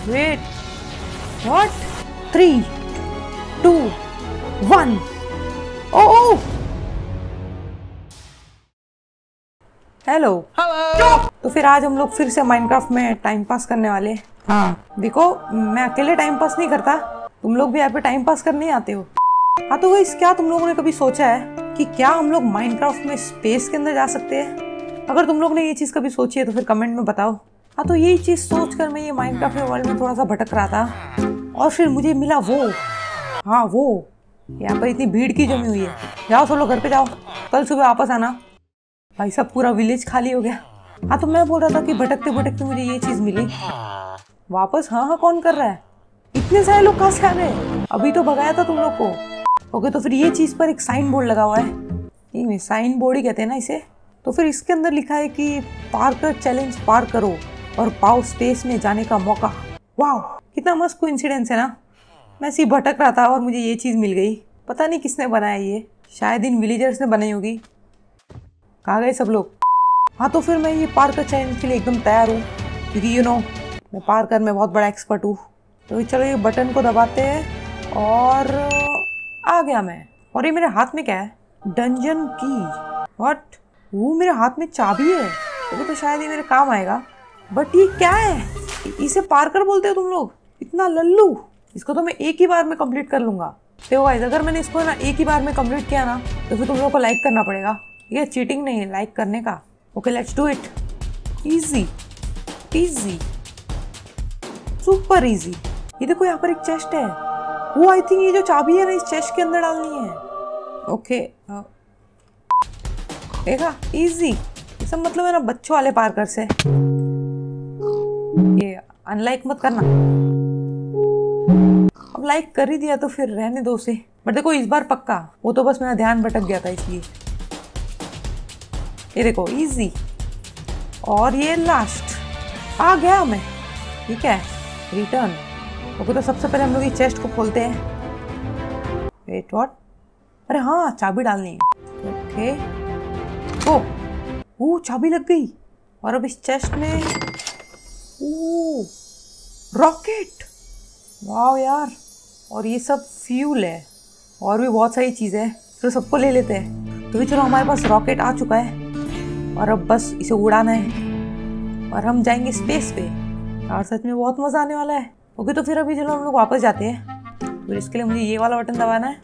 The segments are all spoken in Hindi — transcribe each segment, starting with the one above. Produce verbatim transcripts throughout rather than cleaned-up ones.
Wait, what? Three two one. Oh hello. तो फिर आज हम लोग फिर से माइनक्राफ्ट में टाइम पास करने वाले। हाँ देखो, मैं अकेले टाइम पास नहीं करता, तुम लोग भी यहाँ पे टाइम पास करने आते हो। हाँ तो गाइस, क्या तुम लोगों ने कभी सोचा है कि क्या हम लोग माइनक्राफ्ट में स्पेस के अंदर जा सकते हैं? अगर तुम लोग ने ये चीज़ कभी सोची है तो फिर कमेंट में बताओ। हाँ तो यही चीज़ सोचकर मैं ये माइनक्राफ्ट के वर्ल्ड में थोड़ा सा भटक रहा था और फिर मुझे मिला वो, हाँ वो, यहाँ पर इतनी भीड़ की जमी हुई है। जाओ सब लोग घर पे जाओ, कल सुबह वापस आना। भाई सब पूरा विलेज खाली हो गया। हाँ तो मैं बोल रहा था कि भटकते भटकते मुझे ये चीज़ मिली वापस। हाँ हाँ कौन कर रहा है? इतने सारे लोग कहाँ से आ गए? अभी तो भगाया था तुम लोग को। ओके तो फिर ये चीज़ पर एक साइन बोर्ड लगा हुआ है, ये साइन बोर्ड ही कहते हैं ना इसे। तो फिर इसके अंदर लिखा है कि पार्कर चैलेंज पार करो और पाओ स्पेस में जाने का मौका। वाह कितना मस्त कोइंसिडेंस है ना। मैं ऐसे ही भटक रहा था और मुझे ये चीज़ मिल गई। पता नहीं किसने बनाया ये, शायद इन विलेजर्स ने बनाई होगी। कहाँ गए सब लोग? हाँ तो फिर मैं ये पार्कर चैलेंज के लिए एकदम तैयार हूँ, क्योंकि यू नो मैं पार्कर में बहुत बड़ा एक्सपर्ट हूँ। तो चलो ये बटन को दबाते हैं और आ गया मैं। और ये मेरे हाथ में क्या है? डंजन की। व्हाट? वो मेरे हाथ में चाबी है, तो, तो शायद ये मेरे काम आएगा। बट ये क्या है? इसे पार्कर बोलते हो तुम लोग? इतना लल्लू। इसको तो मैं एक ही बार में कंप्लीट कर लूँगा। देखो गाइस, अगर मैंने इसको ना एक ही बार में कंप्लीट किया ना तो फिर तुम लोगों को लाइक करना पड़ेगा। ये चीटिंग नहीं है लाइक करने का। Okay let's do it. Easy easy super easy. ये देखो यहाँ पर एक चेस्ट है। वो आई थिंक ये जो चाबी है ना इस चेस्ट के अंदर डालनी है। ओके देखा, इजी। ये सब मतलब है ना बच्चों वाले पार्कर से। ये अनलाइक मत करना। अब लाइक कर ही दिया तो फिर रहने दो उसे। बट देखो इस बार पक्का, वो तो बस मेरा ध्यान भटक गया था इसलिए। ये देखो इजी। और ये लास्ट आ गया मैं। ठीक है रिटर्न। ओके तो सबसे पहले हम लोग ये चेस्ट को खोलते हैं। Wait what? अरे हाँ चाबी डालनी है। ओके ओ ओ चाबी लग गई। और अब इस चेस्ट में ओ रॉकेट। वाह यार। और ये सब फ्यूल है और भी बहुत सारी चीज़ें हैं, तो सबको ले लेते हैं। तो भी चलो हमारे पास रॉकेट आ चुका है और अब बस इसे उड़ाना है और हम जाएंगे स्पेस पे। और सच में बहुत मज़ा आने वाला है। ओके तो फिर अभी चलो हम लोग वापस जाते हैं। फिर इसके लिए मुझे ये वाला बटन दबाना है।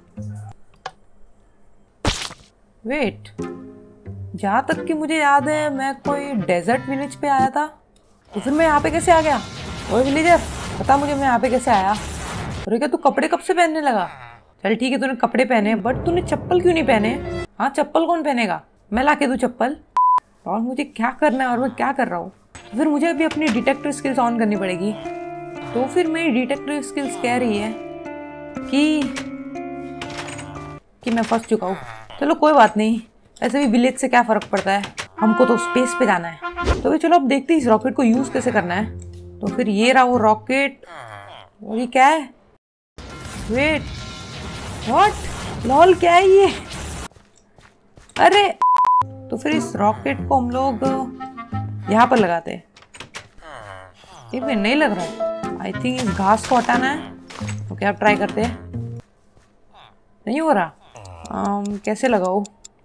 वेट, जहाँ तक कि मुझे याद है मैं कोई डेजर्ट विलेज पे आया था, तो फिर मैं यहाँ पे कैसे आ गया? ओए विलेजर बता मुझे, मैं यहाँ पे कैसे आया? अरे क्या तू कपड़े कब से पहनने लगा? चल ठीक है तूने कपड़े पहने, बट तूने चप्पल क्यों नहीं पहने? हाँ चप्पल कौन पहनेगा? मैं ला के दूँ चप्पल? और मुझे क्या करना है और मैं क्या कर रहा हूँ? फिर मुझे अभी अपनी डिटेक्टिव स्किल्स ऑन करनी पड़ेगी। तो फिर मेरी डिटेक्टिव स्किल्स कह रही है कि कि मैं फंस चुका हूँ। चलो कोई बात नहीं, ऐसे भी विलेज से क्या फ़र्क पड़ता है, हमको तो स्पेस पे जाना है। तो भी चलो अब देखते हैं इस रॉकेट को यूज़ कैसे करना है। तो फिर ये रहा वो रॉकेट। और ये क्या है? Wait what? लॉल क्या है ये? अरे तो फिर इस रॉकेट को हम लोग यहाँ पर लगाते हैं। ये भी नहीं लग रहा। आई थिंक इस घास को हटाना है। ओके अब ट्राई करते हैं। नहीं हो रहा। um, कैसे लगाओ?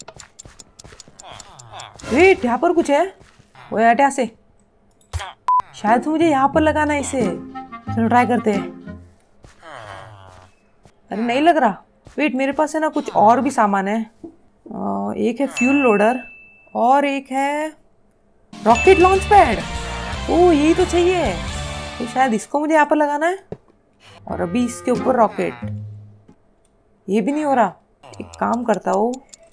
वेट यहाँ पर कुछ है। वो हट यहाँ से। शायद मुझे यहाँ पर लगाना है इसे। चलो ट्राई करते हैं। अरे नहीं लग रहा। वेट मेरे पास है ना कुछ और भी सामान है। uh, एक है फ्यूल लोडर और एक है रॉकेट लॉन्च पैड। ओह यही तो चाहिए। तो शायद इसको मुझे यहाँ पर लगाना है और अभी इसके ऊपर रॉकेट। ये भी नहीं हो रहा। एक काम करता हूँ।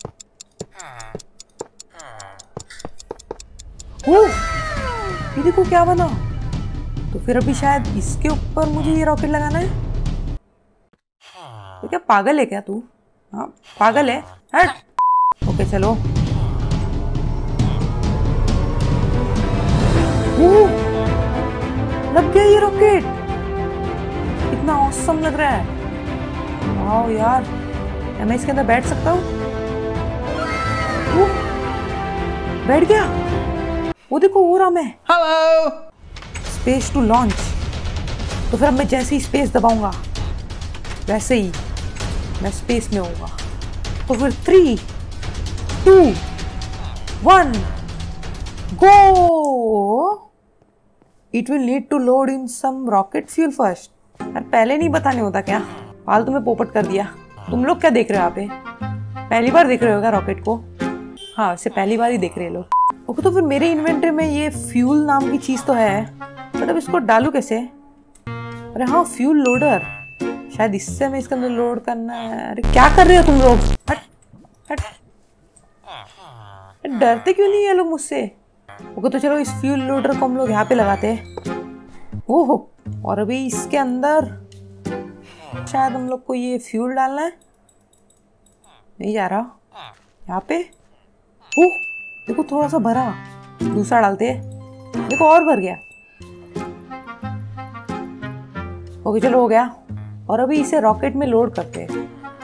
ओह ये देखो क्या बना। तो फिर अभी शायद इसके ऊपर मुझे ये रॉकेट लगाना है। तो क्या पागल है क्या तू? हाँ पागल है। हट। ओके चलो। ओह लग गया ये रॉकेट। कितना ऑसम लग रहा है। वाह यार, मैं इसके अंदर बैठ सकता हूँ? बैठ गया। वो देखो हो रहा मैं। हेलो। Space to launch. तो फिर अब मैं जैसे ही स्पेस दबाऊंगा वैसे ही मैं स्पेस में होऊंगा। तो फिर three two one go. It will need to load in some rocket fuel first. यार पहले नहीं बताने होता क्या, फालतू में पोपट कर दिया। तुम लोग क्या देख रहे हो यहाँ पे? पहली बार देख रहे हो क्या रॉकेट को? हाँ वैसे पहली बार ही देख रहे लोग। ओके तो फिर मेरे इन्वेंटरी में ये फ्यूल नाम की चीज तो है, बट अब इसको डालू कैसे? अरे हाँ फ्यूल लोडर, शायद इससे हमें इसके अंदर लोड करना है। अरे क्या कर रहे हो तुम लोग? हट हट, डरते क्यों नहीं है लोग मुझसे? ओके तो चलो इस फ्यूल लोडर को हम लोग यहाँ पे लगाते हैं। ओहो, और अभी इसके अंदर शायद हम लोग को ये फ्यूल डालना है। नहीं जा रहा यहाँ पे। ओह देखो थोड़ा सा भरा, दूसरा डालते हैं। देखो और भर गया। ओके चलो हो गया। और अभी इसे रॉकेट में लोड करते हैं।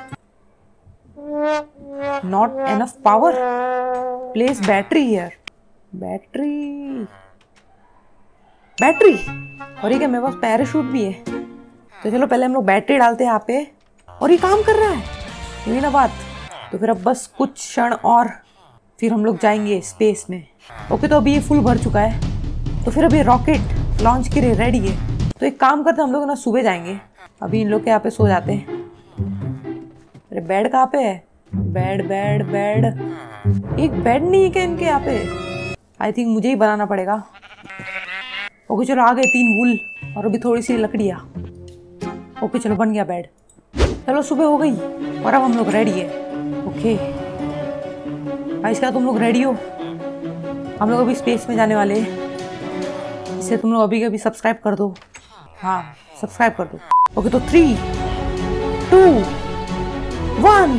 Not enough power, place battery here. Battery battery और ये क्या मेरे पास पैराशूट भी है। तो चलो पहले हम लोग बैटरी डालते हैं यहाँ पे। और ये काम कर रहा है, यही ना बात। तो फिर अब बस कुछ क्षण और फिर हम लोग जाएंगे स्पेस में। ओके तो अभी ये फुल भर चुका है। तो फिर अभी रॉकेट लॉन्च के लिए रेडी है। तो एक काम करते हैं हम लोग ना सुबह जाएंगे। अभी इन लोग के यहाँ पे सो जाते हैं। अरे बेड कहाँ पे है? बेड बेड बेड, एक बेड नहीं है क्या इनके यहाँ पे? आई थिंक मुझे ही बनाना पड़ेगा। ओके चलो आ गए तीन वूल और अभी थोड़ी सी लकड़ियाँ। ओके चलो बन गया बेड। चलो सुबह हो गई और अब हम लोग रेडी है। ओके भाई क्या तुम लोग रेडी हो? हम लोग अभी स्पेस में जाने वाले हैं। इसे तुम लोग अभी कभी सब्सक्राइब कर दो। हाँ सब्सक्राइब कर दो। ओके तो three two one.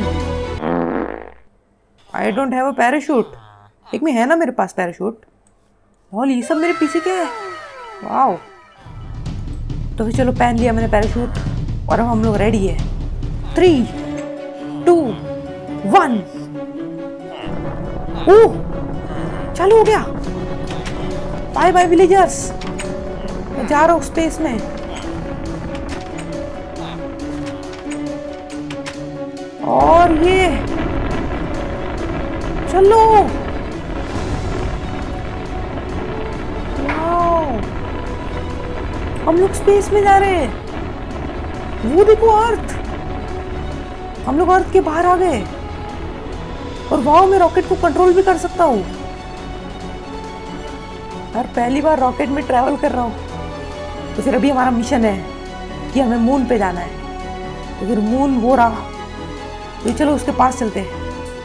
I don't have a parachute. एक में है ना मेरे पास पैराशूट। और ये सब मेरे पीछे क्या है? वाओ। तो फिर चलो पहन लिया मैंने पैराशूट और अब हम लोग रेडी है। Three two one. ओह चालू हो गया। बाय बाय विलेजर्स, मैं जा रहा हूँ स्पेस में। और ये चलो। वाओ हम लोग स्पेस में जा रहे हैं। वो देखो अर्थ, हम लोग अर्थ के बाहर आ गए। और वाओ मैं रॉकेट को कंट्रोल भी कर सकता हूँ। यार पहली बार रॉकेट में ट्रैवल कर रहा हूँ। तो फिर अभी हमारा मिशन है कि हमें मून पे जाना है। तो फिर मून वो रहा, तो चलो उसके पास चलते हैं।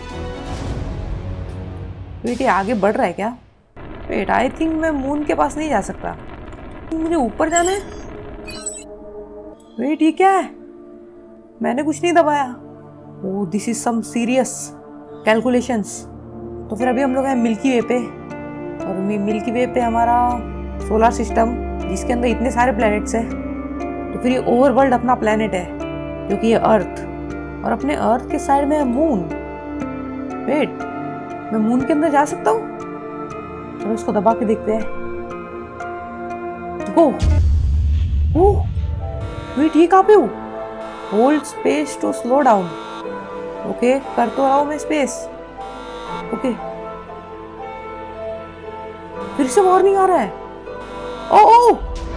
वेट ये आगे बढ़ रहा है क्या? वेट आई थिंक मैं मून के पास नहीं जा सकता, मुझे ऊपर जाना है। वेट ये क्या है? मैंने कुछ नहीं दबाया। Oh this is some serious calculations. तो फिर अभी हम लोग हैं मिल्की वे पे। और मिल्की वे पे हमारा सोलर सिस्टम, जिसके अंदर इतने सारे प्लैनेट्स हैं। तो फिर ये ओवरवर्ल्ड अपना प्लैनेट है जो कि ये अर्थ, और अपने अर्थ के साइड में है मून। वेट मैं मून के अंदर जा सकता हूँ? चलो इसको दबा के देखते हैं। गो। ओह वेट ये कहाँ पे हूँ? Hold space to slow down. Okay कर तो रहा हूँ मैं स्पेस। ओके फिर से वार्निंग आ रहा है। ओ ओ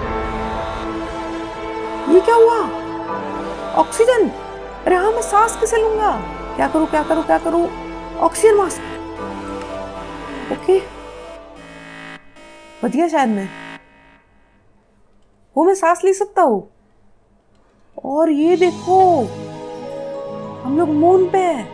ये क्या हुआ? ऑक्सीजन। अरे हाँ मैं सांस कैसे लूंगा? क्या करूँ क्या करूँ क्या करूँ? Oxygen mask. ओके बढ़िया, शायद मैं वो मैं सांस ले सकता हूँ। और ये देखो हम लोग मून पे हैं।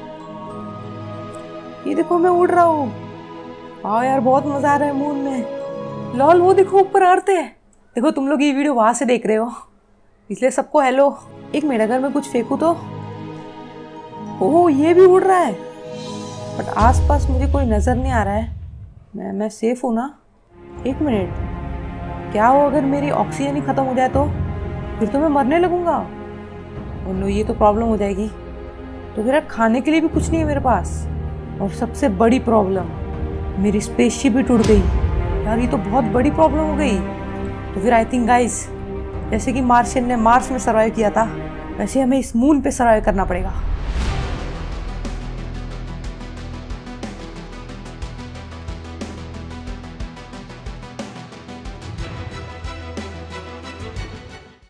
ये देखो मैं उड़ रहा हूँ। हाँ यार बहुत मजा आ रहा है मून में। लॉल वो देखो ऊपर अर्थ है। देखो तुम लोग ये वीडियो वहां से देख रहे हो, इसलिए सबको हेलो। एक मिनट अगर मैं कुछ फेंकू तो, ओह ये भी उड़ रहा है, बट आसपास मुझे कोई नजर नहीं आ रहा है। मैं मैं सेफ हूँ ना? एक मिनट, क्या हो अगर मेरी ऑक्सीजन ही खत्म हो जाए तो? फिर तो मैं मरने लगूंगा। और नो ये तो प्रॉब्लम हो जाएगी। तो फिर खाने के लिए भी कुछ नहीं है मेरे पास। और सबसे बड़ी प्रॉब्लम, मेरी स्पेसशिप भी टूट गई। यार ये तो बहुत बड़ी प्रॉब्लम हो गई। तो फिर आई थिंक गाइस जैसे कि मार्शियन ने मार्स में सर्वाइव किया था, वैसे हमें इस मून पे सर्वाइव करना पड़ेगा।